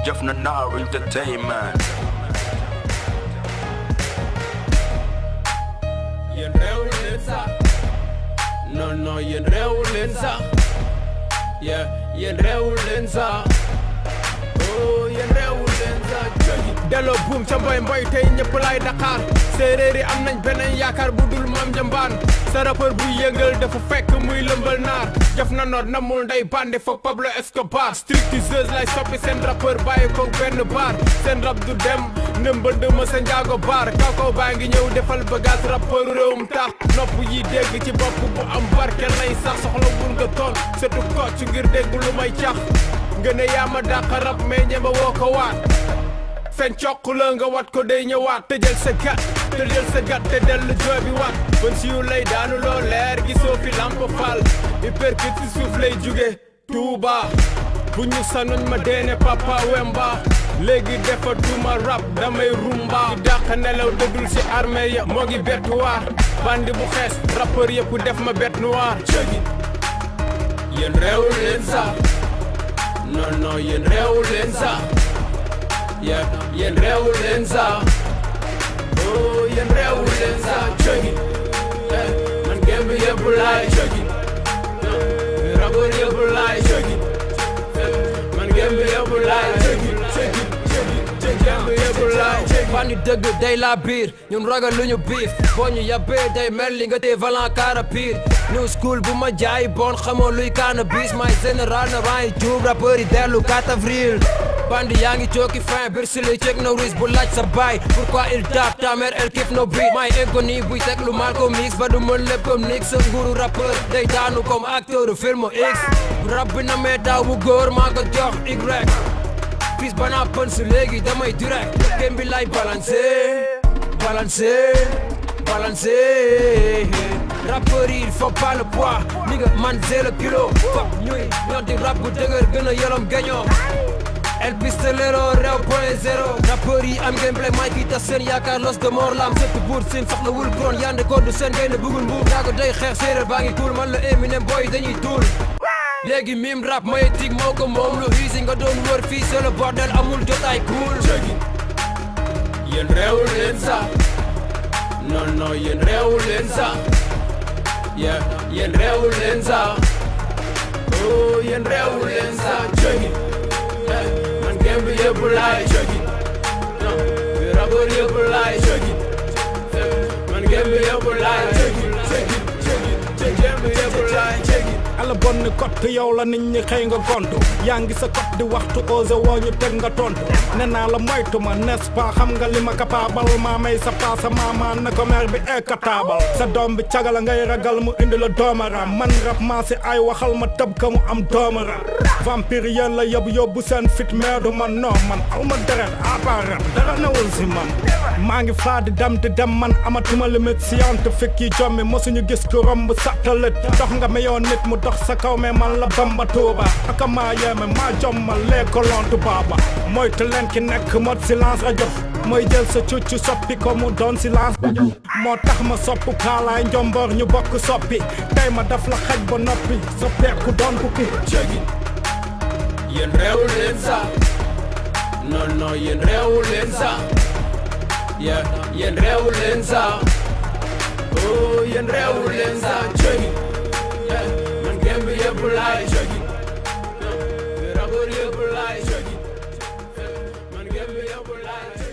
Jëf na Naar Entertainment. Yéen réew leen sax non yéen réew leen sax yéen réew leen sax oh yéen réew leen sax jógi delloo buum ca mboy tey ñëpp lay Dakar séeréer yi am nañ beneen yaakaar bu dul maam njambaan sa rappeur bu yëngal dafa fekk muy lëmbal naar jëf na noot namul ndey bande fa Pablo Escobar stripteaseuse lay soppi seen rappeur bàyyi ko benn baar seen rap du dem nëmbënd ma sa njaago baar kaw baa ngi ñëw defal bagage rappeur réewum tax nopp yi dégg ci bopp bu am barke lay sax soxla wul nga toon surtout kocc ngir dégg lu may cax nga ne yaa ma dàq rap mais ñema woo ko waat fen cokk la nga wat ko day ñëwaat tëjël sa gat te dellu jooy bi waat bon si yu lay daanu loo leer gisoo fi lamp faal hypercute si suuf lay jóge Tuuba bu ñu sanuñ ma deene papa wemba léegi defatuma rap damay rumba di dàq nelaw dëddul si armée ya moo ngi bête noire bandi bu xees rappeur yëpp def ma bête noire cëgi yéen réew leen sax non yéen réew leen sax yéen réew leen sax oh yéen réew leen sax cëgi man gémb yëpp laay cëgi rappeur yëpp laay cëgi man gémb yëpp laay cëgi bandi dëgg day la biir ñun ragal lu ñu biif boo ñu yabbee day mel li nga tee valant kaara pire new school bu ma jaay bon xamoo luy cannabis may général na raa yi juub rappeur yi dellu 4 avril bandi yaa ngi cooki fin birsili check no risque bu laaj sa baay pourquoi il tape ta mère elle kiffe no beat may inconnu buy teg lu mal ko mix ba du mën lépp comme nix sa nguuru rappeur day daanu comme acteur de film X rap bi na mee daaw bu góor maa ko jox Y fils bana pëns léegi damay direct kenn bi lay balancer rappeur yi il faut pas le poids ni nga man 0 kilo fop ñuy ñooti rap bu dëgër gën a yolom gañoo El Pistolero réew point zéro rappeur yi am gameplay may kii tas seen yaakaar los de mort lam sëtt buur seen soxla wul kron yande ko du seen gaynde bugul mbuur daa ko day xeex séeréer baa ngi kuul man la Eminem boy dañuy tuul léegi mim rap mayetig moo ko moom lu hiisi nga doon wër fii c'est le bordel amul jotaay cool yéen réew leen sax non yéen réew leen sax yéen réew leen sax oh yéen réew leen sax jógi man gémb yëpp laay jógi rappeur yëpp laay jógi man gémb yëpp laay jógi gémb yëpp laay jógi ala bon ni kott yow la nit ñi xëy nga gontu yaa ngi sa kot di waxtu osé woo ñu teg nga tontu nee naa la moytu ma n'est-ce pas xam nga li ma capable maa may sa paasa maamaa na ko mer bi incapable sa doom bi cagala ngay ragal mu indi la doomaram man rap maa si ay waxal ma tëb ka mu am doomaram vampire yéen la yóbbu seen fit meedu man non man aw ma deret apparat dara newul si man maa ngi faa di dem man amatuma limite scientifique yi jommi mosuñu gis ku romb satellite dox nga meyoon nit mu dox sa kaw mais man la Bamba Tuuba aka maa yéeme maa jommal les colons tubaaba moytu leen ki nekk mode silence rajo mooy jël sa cuccu soppi ko mu doon silence rajo moo tax ma sopp kaalaay njomboor ñu bokk soppi tey ma daf la xaj ba noppi soppeeku doon bukki jógi yéen réew leen sax non yéen réew leen sax yéen réew leen sax oh yéen réew leen sax jógi man gémb yëpp laay jógi rappeur yëpp laay jógi man gémb yëpp laay